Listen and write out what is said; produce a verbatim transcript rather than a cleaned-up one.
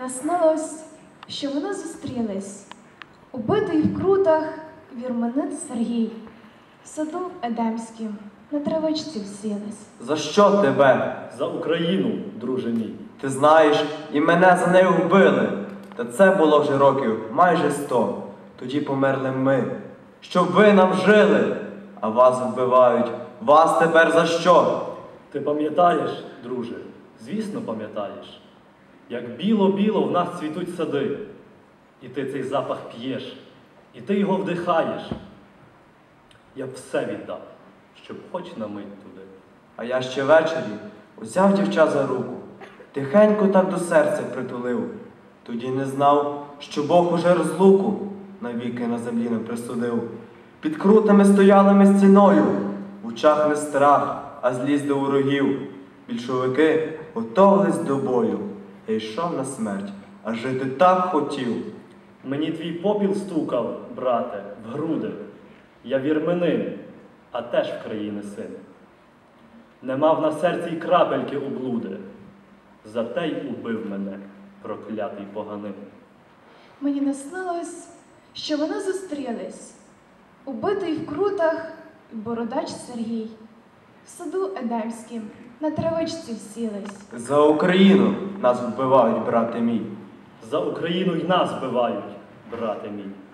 наснилось, що вони зустрілись. Убитий в крутах вірменин Сергій, в саду Едемськім на травичці всілись. За що тебе? За Україну, друже мій. Ти знаєш, і мене за нею вбили. Та це було вже років майже сто. Тоді померли ми, щоб ви нам жили. А вас вбивають. Вас тепер за що? Ти пам'ятаєш, друже, звісно пам'ятаєш, як біло-біло в нас цвітуть сади. І ти цей запах п'єш, і ти його вдихаєш. Я б все віддав, щоб хоч на мить туди. А я ще ввечері узяв дівча за руку, тихенько так до серця притулив. Тоді не знав, що Бог уже розлуку навіки на землі не присудив. Під крутами стояли ми стіною, в очах не страх, а злість до ворогів. Більшовики готовились до бою. Я йшов на смерть, а жити так хотів. Мені твій попіл стукав, брате, в груди. Я вірменин, а теж в країни син. Не мав на серці й крапельки облуди. Зате й убив мене, проклятий поганин. Мені наснилось, що вони зустрілись. Убитий в крутах бородач Сергій, в саду Едемськім на травичці всілись. За Україну нас вбивають, брате мій. За Україну й нас вбивають, брате мій.